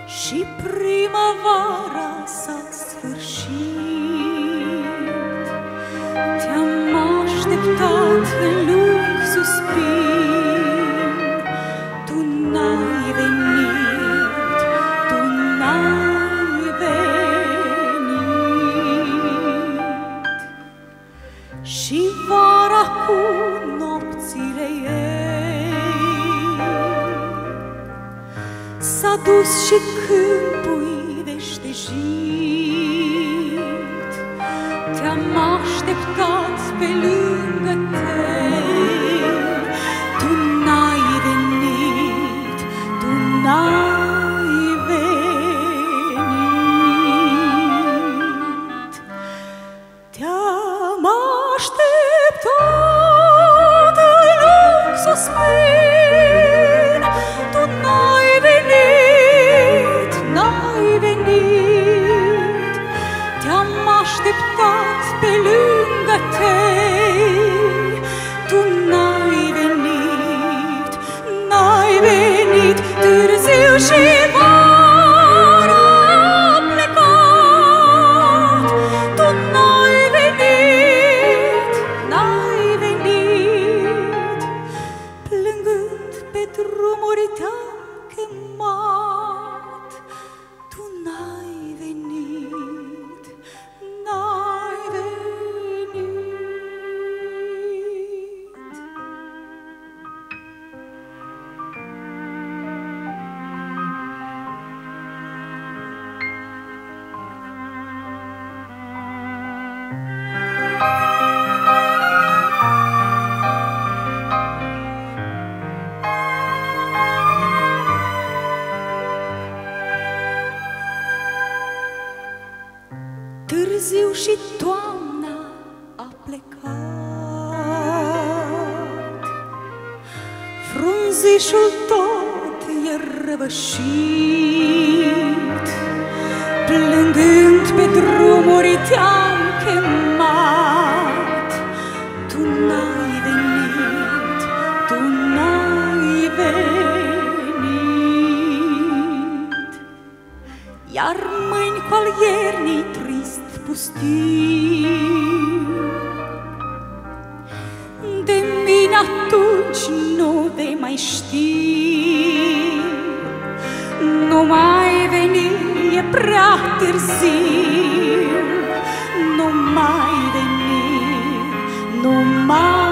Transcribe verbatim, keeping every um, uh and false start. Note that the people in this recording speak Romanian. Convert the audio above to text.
Și primăvara s-a sfârșit. Te-am așteptat în lung suspin. Tu n-ai venit, tu n-ai venit. Și vara cu nopțile ei s-a dus și câmpul veștejit. Te-am așteptat pe lângă tei. Tu n-ai venit, tu n-ai venit. Te-am așteptat în lung suspin. Tu n-ai venit, n-ai venit. Te-am așteptat pe lângă tei. Tu n-ai venit, n-ai venit. Târziu și vara a plecat. Tu n-ai venit, n-ai venit. Plângând pe drumuri te-am chemat. Tu n-ai venit, n-ai venit. Târziu și toamna a plecat. Frunzișul tot e răvășit. Plângând pe drumuri te-am chemat. Tu n-ai venit, tu n-ai venit. Iar mâini cu-al iernii trist pustiu, de mine atunci nu vei mai ști. Nu mai veni, e prea târziu. Nu mai veni, nu mai